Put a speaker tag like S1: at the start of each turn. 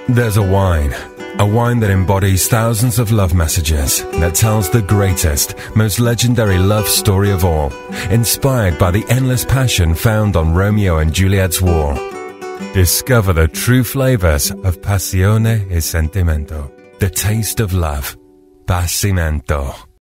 S1: There's a wine that embodies thousands of love messages, that tells the greatest, most legendary love story of all, inspired by the endless passion found on Romeo and Juliet's war. Discover the true flavors of Passione e Sentimento, the taste of love. Sentimento.